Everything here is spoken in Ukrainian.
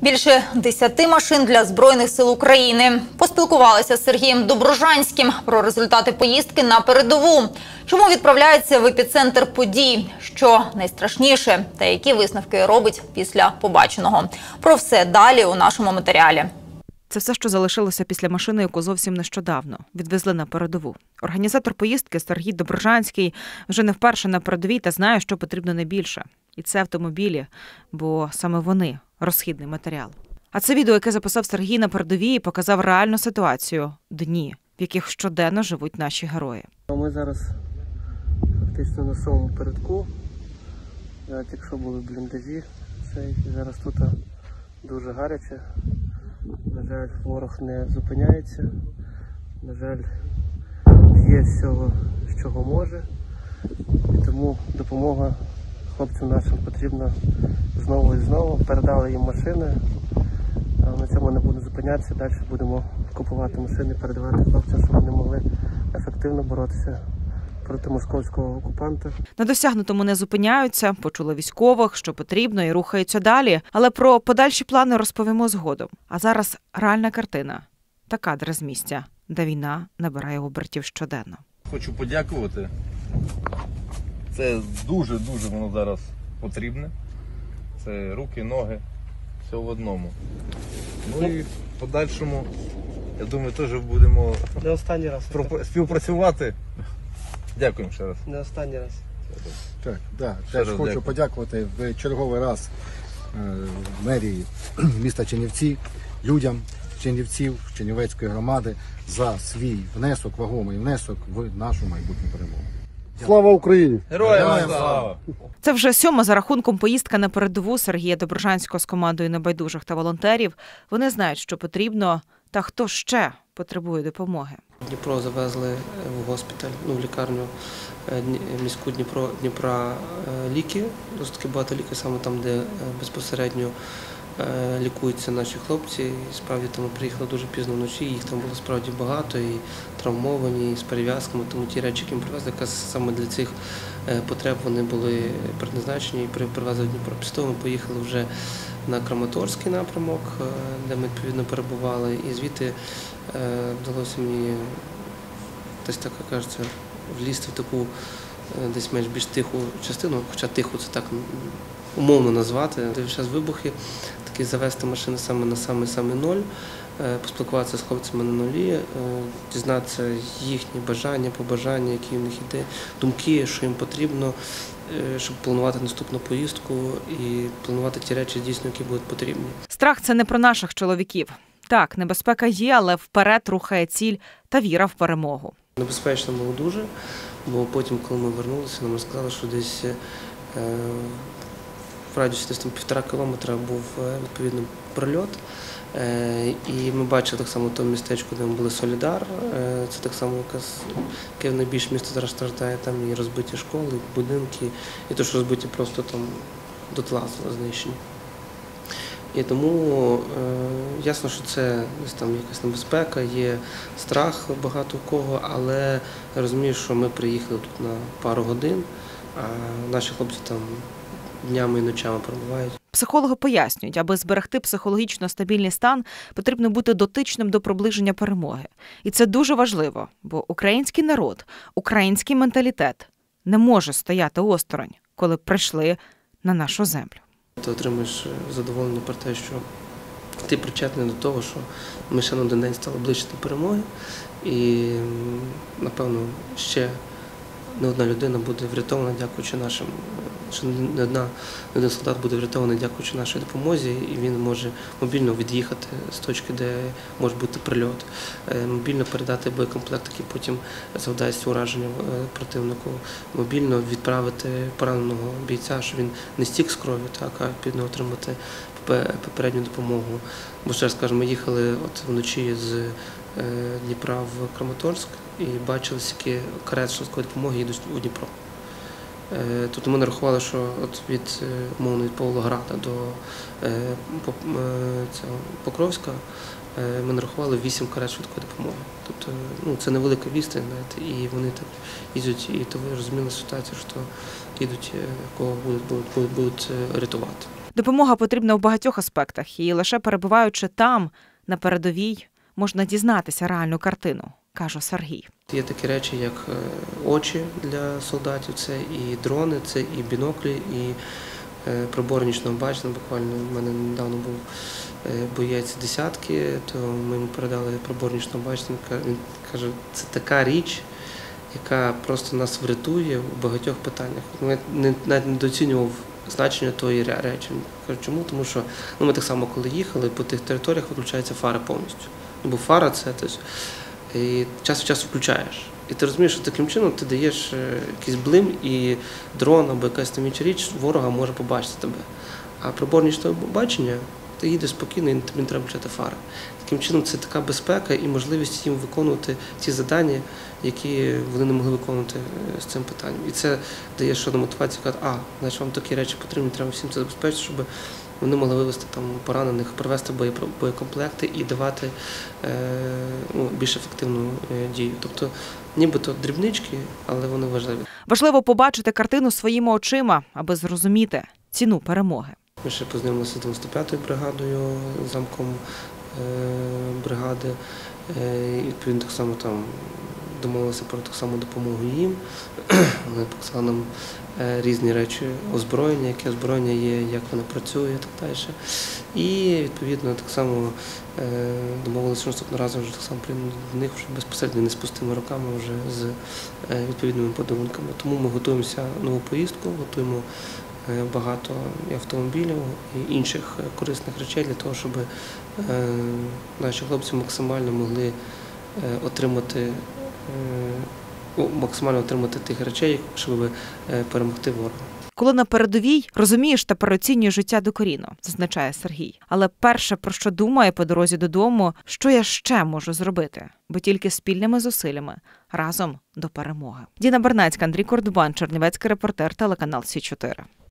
Більше 10 машин для Збройних сил України. Поспілкувалися з Сергієм Доброжанським про результати поїздки на передову. Чому відправляється в епіцентр подій? Що найстрашніше? Та які висновки робить після побаченого? Про все далі у нашому матеріалі. Це все, що залишилося після машини, яку зовсім нещодавно відвезли на передову. Організатор поїздки Сергій Доброжанський вже не вперше на передовій та знає, що потрібно найбільше. І це автомобілі, бо саме вони – розхідний матеріал. А це відео, яке записав Сергій на передовій, показав реальну ситуацію – дні, в яких щоденно живуть наші герої. Ми зараз фактично на самому передку. Тільки що були бліндажі, зараз тут дуже гаряче. На жаль, ворог не зупиняється. На жаль, є всього, з чого може. І тому допомога хлопцям нашим потрібна знову і знову. Передали їм машини. На цьому не буду зупинятися. Далі будемо купувати машини, передавати хлопцям, щоб вони могли ефективно боротися проти московського окупанта. На досягнутому не зупиняються, почули військових, що потрібно, і рухаються далі. Але про подальші плани розповімо згодом. А зараз реальна картина та кадри з місця, де війна набирає обертів щоденно. Хочу подякувати. Це дуже-дуже воно зараз потрібне. Це руки, ноги, все в одному. Ну і в подальшому, я думаю, теж будемо Не останній раз. співпрацювати. Дякуємо ще раз. Не останній раз. Так, теж хочу подякувати в черговий раз мерії міста Чернівці, людям Чернівців, Чернівецької громади за свій внесок, вагомий внесок в нашу майбутню перемогу. Слава Україні! Героям слава! Це вже 7-ма за рахунком поїздка на передову Сергія Доброжанського з командою небайдужих та волонтерів. Вони знають, що потрібно та хто ще потребує допомоги. Дніпро завезли в госпіталь, в лікарню міську Дніпра ліки. Досить таки багато ліків, саме там, де безпосередньо лікуються наші хлопці. І справді там приїхали дуже пізно вночі, їх там було справді багато, і травмовані, і з перев'язками. Тому ті речі, які ми привезли, якраз саме для цих потреб вони були предназначені і привезли в Дніпро. Після того ми поїхали вже на Краматорський напрямок, де ми відповідно перебували, і звідти вдалося мені десь так, як кажеться, влізти в таку десь більш тиху частину, хоча тиху це так умовно назвати. Зараз вибухи, таки завести машини саме на самий ноль, поспілкуватися з хлопцями на нулі, дізнатися їхні бажання, побажання, які в них іде, думки, що їм потрібно, щоб планувати наступну поїздку і планувати ті речі, дійсно, які будуть потрібні. Страх – це не про наших чоловіків. Так, небезпека є, але вперед рухає ціль та віра в перемогу. Небезпечно було дуже, бо потім, коли ми вернулися, нам сказали, що десь в радіусі десь 1,5 кілометра був відповідно прильот. І ми бачили так само тому містечку, де ми були Солідар. Це так само яке найбільше місто зараз страждає, там і розбиті школи, і будинки, і те, що розбиті просто там дотла знищені. І тому ясно, що це десь там якась небезпека, є страх багато у кого, але я розумію, що ми приїхали тут на пару годин, а наші хлопці там днями і ночами перебувають. Психологи пояснюють, аби зберегти психологічно стабільний стан, потрібно бути дотичним до приближення перемоги. І це дуже важливо, бо український народ, український менталітет не може стояти осторонь, коли прийшли на нашу землю. Ти отримуєш задоволення про те, що ти причетний до того, що ми ще на один день стали ближче до перемоги. І, напевно, ще не одна людина буде врятована, дякуючи нашим, що не один солдат буде врятований, дякуючи нашій допомозі, і він може мобільно від'їхати з точки, де може бути прильот, мобільно передати боєкомплект, який потім завдасть ураження противнику, мобільно відправити пораненого бійця, щоб він не стік з кров'ю, а відповідно отримати попередню допомогу. Бо ще раз кажу, ми їхали вночі з Дніпра в Краматорськ і бачили, скільки карет швидкої допомоги їдуть у Дніпро. Тобто ми нарахували, що від Павлограда до Покровська ми нарахували 8 карет швидкої допомоги. Тобто це невелика відстань, і вони так їздять, і то ви розуміли ситуацію, що їдуть, кого будуть рятувати. Допомога потрібна в багатьох аспектах, і лише перебуваючи там, на передовій, можна дізнатися реальну картину, каже Сергій. Є такі речі, як очі для солдатів, це і дрони, це і біноклі, і прибори нічного бачення. Буквально в мене недавно був боєць десятки, то ми йому передали прибор нічного бачення. Він каже, це така річ, яка просто нас врятує в багатьох питаннях. Ми навіть недооцінював значення тої речі. Кажу, чому? Тому що ми так само, коли їхали, по тих територіях виключаються фари повністю. Бо фара – це і час від часу включаєш. І ти розумієш, що таким чином ти даєш якийсь блим, і дрон або якась там інша річ ворога може побачити тебе. А прибор нічного бачення, ти їдеш спокійно, і тобі не треба включати фари. Таким чином це така безпека і можливість їм виконувати ті завдання, які вони не могли виконувати з цим питанням. І це дає ще одну мотивацію, казати, значить вам такі речі потрібні, треба всім це забезпечити, щоб вони могли вивезти там поранених, привезти боєкомплекти і давати більш ефективну дію. Тобто нібито дрібнички, але вони важливі. Важливо побачити картину своїми очима, аби зрозуміти ціну перемоги. Ми ще познайомилися з 95-ю бригадою, замком бригади, і відповідно так само там домовилися про так само допомогу їм. Вони показали нам різні речі озброєння, яке озброєння є, як воно працює і так далі. І відповідно так само домовилися, що наступного разу вже так само прийдемо до них вже безпосередньо не з пустими руками, вже з відповідними подарунками. Тому ми готуємося нову поїздку, готуємо багато і автомобілів, і інших корисних речей для того, щоб наші хлопці максимально могли отримати тих речей, щоб перемогти ворога. Коли на передовій, розумієш та переоцінюєш життя докорінно, зазначає Сергій. Але перше, про що думає по дорозі додому, що я ще можу зробити, бо тільки спільними зусиллями разом до перемоги. Діна Бернацька, Андрій Кордубан, Чернівецький репортер, телеканал Сі 4.